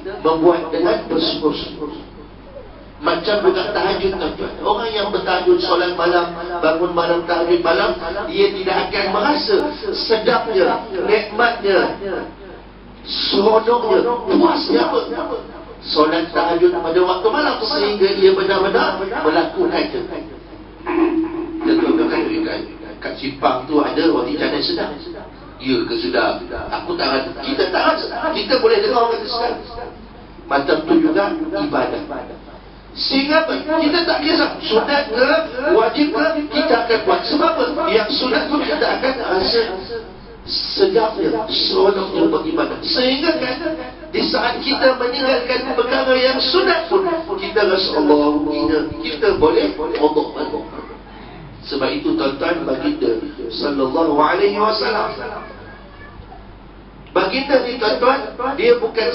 membuat dengan bersungguh-sungguh. Macam juga tahajud, tuan-tuan. Orang yang bertahajud solat malam, bangun malam tahajud malam, dia tidak akan merasa sedapnya, nikmatnya, seronoknya, puasnya solat tahajud pada waktu malam, sehingga dia benar-benar melakukannya. Dan tuan-tuan kan kat Simpang tu ada roti canai sedap. Ya ke sedap? Aku tak rasa. Kita tak rasa. Kita boleh dengar kata sedap. Macam tu juga ibadah. Sehingga kita tak kisah sunat ke wajib ke, kita akan buat. Sebab apa? Yang sunat pun kita akan rasa sedapnya, seronoknya beribadah. Sehingga kan di saat kita meninggalkan perkara yang sunat pun kita rasa Allah, kita boleh Allah. Sebab itu tuan-tuan, baginda sallallahu alaihi wasallam, baginda ni tuan-tuan, dia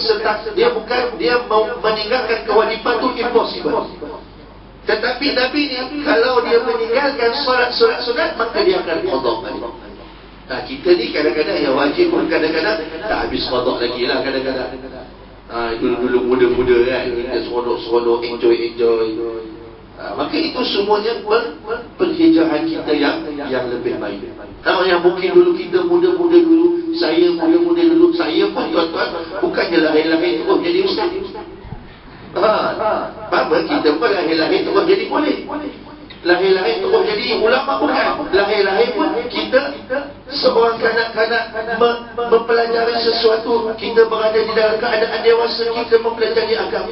mau meninggalkan kewajipan tu impossible. Tetapi Nabi ni kalau dia meninggalkan solat sunat, maka dia akan qada balik. Nah, kita ni kadang-kadang yang wajib pun kadang-kadang tak habis qada lagi lah kadang-kadang. Dulu muda-muda kan, kita seronok-seronok, enjoy. Maka itu semuanya penghijrahan kita yang lebih baik. Kalau yang mungkin dulu kita muda-muda dulu, saya muda-muda dulu, saya pun tuan-tuan bukannya lahir-lahir terus jadi ustaz. Apa kita pun lahir-lahir terus jadi boleh. Lahir-lahir terus jadi ulama bukan. Lahir-lahir pun kita seorang kanak-kanak mempelajari sesuatu, kita berada di dalam keadaan dewasa, kita mempelajari agama.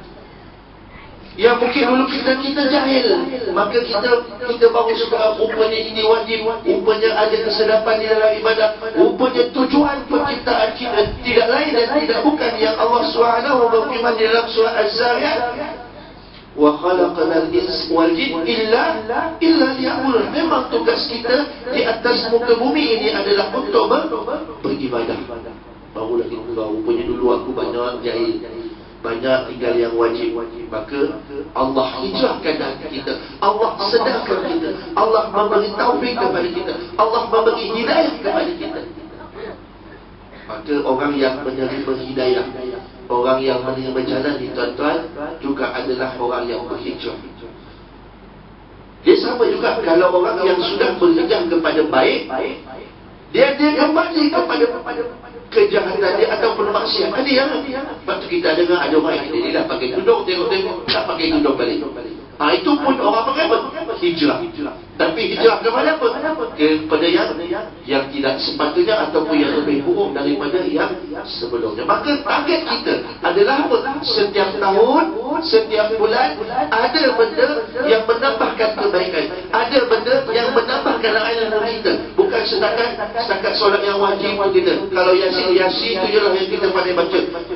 Yang mungkin dulu kita jahil, maka kita baru sekarang rupanya ini wajib, rupanya ada kesedapan di dalam ibadah, rupanya tujuan penciptaan kita tidak lain dan tidak bukan yang Allah Subhanahu berfirman di dalam surah Az-Zariyat, wa khalaqal insa wal jinna illa liya'budun. Memang tugas kita di atas muka bumi ini adalah untuk beribadah. Barulah kita rupanya dulu aku banyak jahil, banyak tinggal yang wajib. Maka Allah hijrahkan hati kita, Allah sedarkan kita, Allah memberi taufik kepada kita, Allah memberi hidayah kepada kita. Maka orang yang menerima hidayah, orang yang menerima jalan di tuan-tuan, juga adalah orang yang berhijrah. Dia sama juga kalau orang yang sudah berhijrah kepada baik, dia kembali kepada kejahatan dia ataupun maksiat. Ada yang sebab tu kita dengar ada orang yang dia dah pakai tudung, tengok-tengok tak pakai tudung balik. Itu pun orang pakai apa? Hijrah. Tapi hijrah kepada apa? Kepada yang tidak sepatutnya ataupun yang lebih buruk daripada yang sebelumnya. Maka target kita adalah apa? Setiap tahun, setiap bulan ada benda yang menambahkan kebaikan, ada benda yang menambahkan ilmu kita. Bukan setakat solat yang wajib kita. Kalau Yasin tu je lah yang kita pandai baca.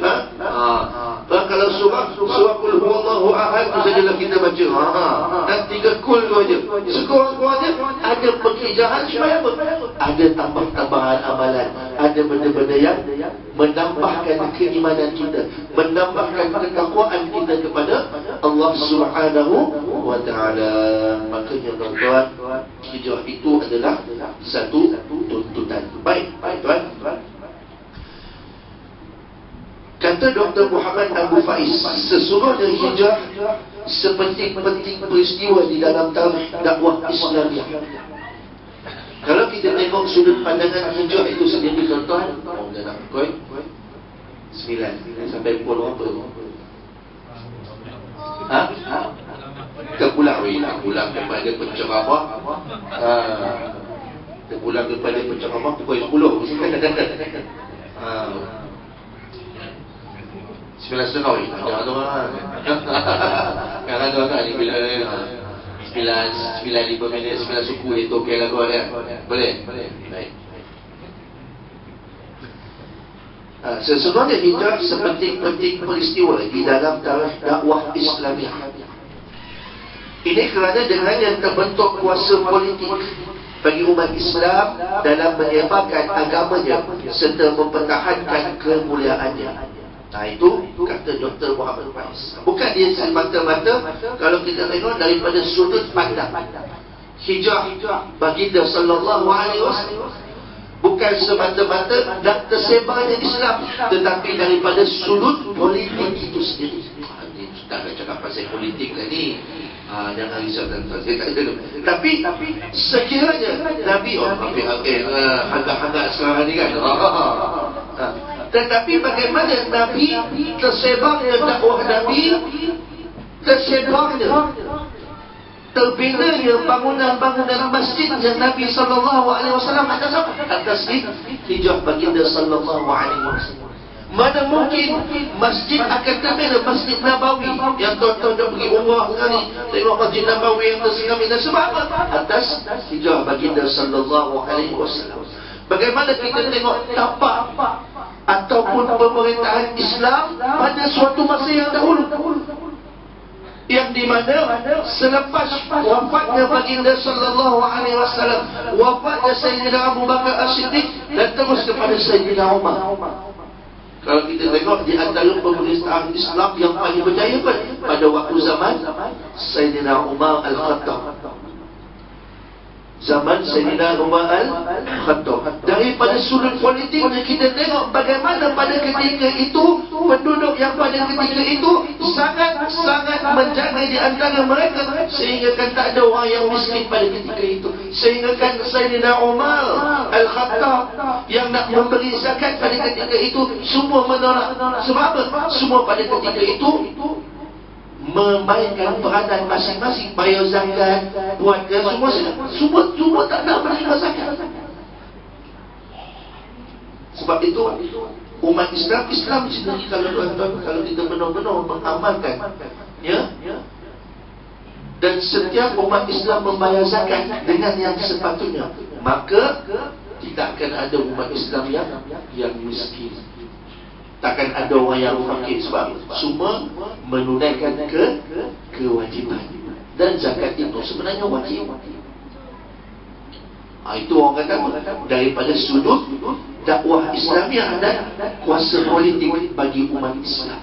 Kalau surah Qul huwallahu ahad tu sajalah kita baca. Dan 3 kul tu aja. Sekurang-kurangnya ada penghijrahan supaya apa? Ada tambahan amalan, ada benda-benda yang menambahkan keimanan kita, menambahkan ketakwaan kita kepada Allah Subhanahu wa taala. Makanya tuan-tuan, hijrah itu adalah satu tuntutan. Baik, tuan. Kata Dr. Muhammad Abu Faiz, sesungguhnya hijrah sepenting-penting peristiwa di dalam tarikh dakwah Islamiah. Kalau kita tengok sudut pandangan hijrah itu sendiri tuan-tuan, dah nak pukul 9 sampai pukul berapa? Kita pulang kepada penceramah. Kita pulang kepada penceramah pukul 10. 9.30 jangan orang ni bila 9.5 minit 9 suku itu okey lah kau kan? Boleh? Baik. Sesungguhnya hijrah sepenting-penting peristiwa di dalam tarikh dakwah Islamiah. Ini kerana dengannya terbentuk kuasa politik bagi umat Islam dalam menyebarkan agamanya serta mempertahankan kemuliaannya. Itu kata Dr. Muhammad Faiz. Bukan dia semata-mata kalau kita tengok daripada sudut pandang hijrah baginda sallallahu alaihi wasallam, Bukan semata-mata nak tersebarnya Islam, tetapi daripada sudut politik itu sendiri. Ini Ustaz nak cakap pasal politik lah ni. Jangan risau tuan-tuan, saya tak ada. Tapi sekiranya Nabi agak-agak sekarang ni kan, tetapi bagaimana Nabi tersebarnya dakwah Nabi, tersebarnya terbinanya bangunan-bangunan masjid yang Nabi SAW atas hijrah baginda sallallahu alaihi wasallam. Mana mungkin masjid akan terbina, Masjid Nabawi yang tuan-tuan dah pergi umrah sekali, tengok Masjid Nabawi yang tersinggah-minggah. Sebab apa? Atas hijrah baginda sallallahu alaihi wasallam. Bagaimana kita tengok tapak ataupun pemerintahan Islam pada suatu masa yang dahulu, yang di mana selepas wafatnya baginda sallallahu alaihi wasallam, wafatnya Sayyidina Abu Bakar As-Siddiq, dan terus kepada Sayyidina Umar. Kalau kita tengok di antara pemerintahan Islam yang paling berjaya pada waktu zaman Sayyidina Umar Al-Khattab. Zaman Sayyidina Umar Al-Khattab. Daripada sudut politiknya kita tengok bagaimana pada ketika itu penduduk yang pada ketika itu sangat-sangat menjaga di antara mereka, sehingga kan tak ada orang yang miskin pada ketika itu. Sehingga kan Sayyidina Umar Al-Khattab yang nak memberi zakat pada ketika itu semua menolak. Sebab apa? Semua pada ketika itu memainkan peranan masing-masing, bayar zakat, buat ke semua tak nak menerima zakat. Sebab itu umat Islam sendiri, kalau tuan-tuan, kalau kita benar-benar mengamalkan, ya, dan setiap umat Islam membayar zakat dengan yang sepatutnya, maka tidak akan ada umat Islam yang miskin. Takkan ada orang yang fakir, sebab semua menunaikan kewajiban. Dan zakat itu sebenarnya wajib. Itu orang kata daripada sudut dakwah Islamiah dan kuasa politik bagi umat Islam.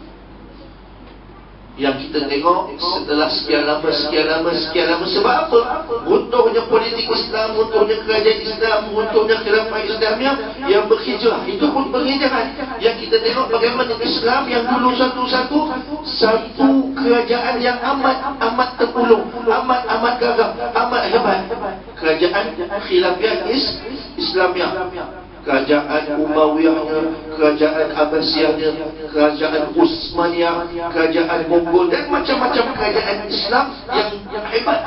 Yang kita tengok setelah sekian lama, sebab apa? Runtuhnya politik Islam, runtuhnya kerajaan Islam, runtuhnya khilafah Islamiah yang berhijrah. Itu pun berhijrah. Yang kita tengok bagaimana Islam yang dulu satu kerajaan yang amat terpulung, amat gagah, amat hebat. Kerajaan khilafah Islamiah. Kerajaan Umayyahnya, kerajaan Abbasiyahnya, kerajaan Utsmaniyah, kerajaan Mongol, dan macam-macam kerajaan Islam yang hebat.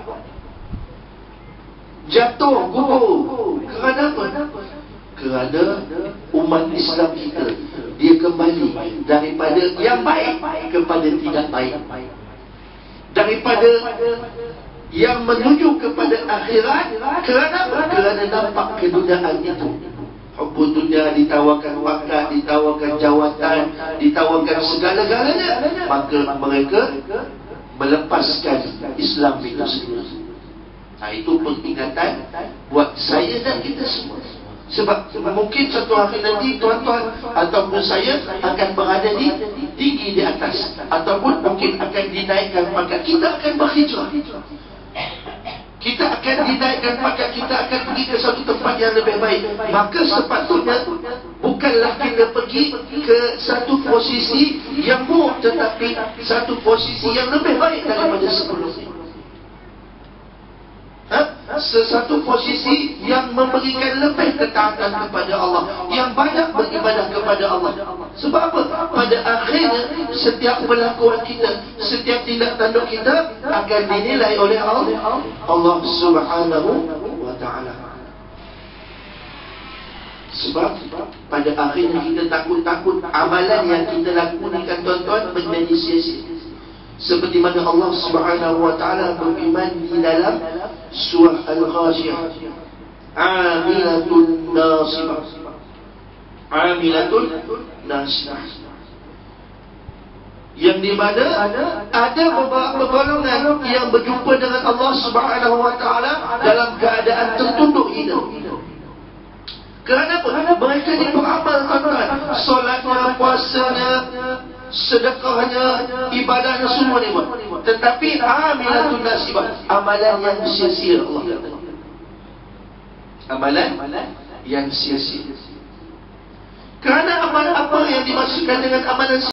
Jatuh, gugur. Kerana apa? Kerana umat Islam kita, dia kembali daripada yang baik kepada tidak baik, daripada yang menuju kepada akhirat. Kerana apa? Kerana nampak keduniaan itu. Hubbud dunya, ditawarkan pangkat, ditawarkan jawatan, ditawarkan segala-galanya, maka mereka melepaskan Islam itu sendiri. Itu peringatan buat saya dan kita semua. Sebab mungkin satu hari nanti tuan-tuan ataupun saya akan berada di tinggi di atas, ataupun mungkin akan dinaikkan pangkat. Kita akan berhijrah, kita akan dinaikkan pangkat, kita akan pergi ke satu tempat yang lebih baik. Maka sepatutnya bukanlah kita pergi ke satu posisi yang buruk, tetapi satu posisi yang lebih baik daripada sebelumnya. Sesuatu posisi yang memberikan lebih ketaatan kepada Allah, yang banyak beribadah kepada Allah. Sebab apa? Pada akhirnya setiap perlakuan kita, setiap tindak tanduk kita akan dinilai oleh Allah Subhanahu wa ta'ala. Sebab pada akhirnya kita takut-takut amalan yang kita lakukan, tuan-tuan, menjadi sia-sia. Seperti mana Allah Subhanahu wa ta'ala berfirman di dalam surah Al-Ghashiyah, Amilatun nasibah, Amilatun nasibah, yang di mana ada beberapa golongan yang berjumpa dengan Allah Subhanahu wa ta'ala dalam keadaan tertunduk hina. Kerana apa? Mereka ni beramal, tuan-tuan, solatnya, puasanya, sedekahnya, ibadahnya, semua ni buat. Tetapi amilatun nasibah, amalan yang sia-sia. Allah kata amalan yang sia-sia. Kerana amal apa yang dimaksudkan dengan amalan